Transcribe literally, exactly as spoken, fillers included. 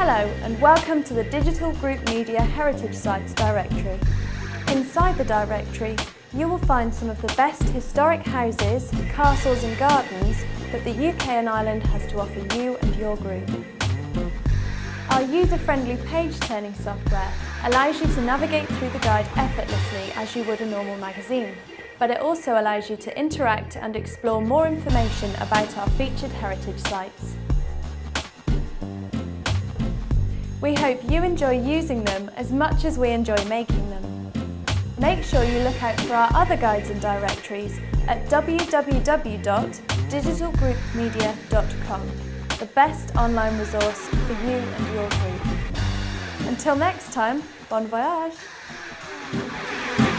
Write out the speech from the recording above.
Hello and welcome to the Digital Group Media Heritage Sites directory. Inside the directory, you will find some of the best historic houses, castles and gardens that the U K and Ireland has to offer you and your group. Our user-friendly page-turning software allows you to navigate through the guide effortlessly as you would a normal magazine, but it also allows you to interact and explore more information about our featured heritage sites. We hope you enjoy using them as much as we enjoy making them. Make sure you look out for our other guides and directories at w w w dot digital group media dot com, the best online resource for you and your group. Until next time, bon voyage!